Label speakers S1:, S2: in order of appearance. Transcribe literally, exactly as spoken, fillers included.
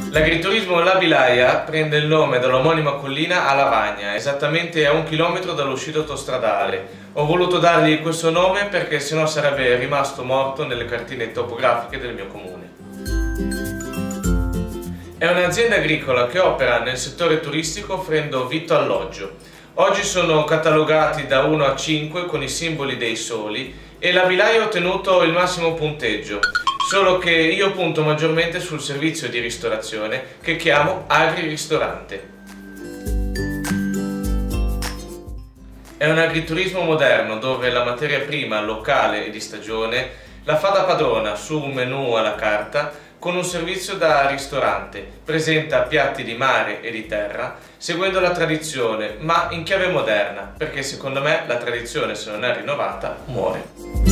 S1: L'agriturismo La Vilaia prende il nome dall'omonima collina a Lavagna, esattamente a un chilometro dall'uscita autostradale. Ho voluto dargli questo nome perché sennò sarebbe rimasto morto nelle cartine topografiche del mio comune. È un'azienda agricola che opera nel settore turistico offrendo vitto alloggio. Oggi sono catalogati da uno a cinque con i simboli dei soli e La Vilaia ha ottenuto il massimo punteggio. Solo che io punto maggiormente sul servizio di ristorazione che chiamo agri-ristorante. È un agriturismo moderno dove la materia prima locale e di stagione la fa da padrona su un menù alla carta con un servizio da ristorante. Presenta piatti di mare e di terra seguendo la tradizione ma in chiave moderna perché secondo me la tradizione se non è rinnovata muore.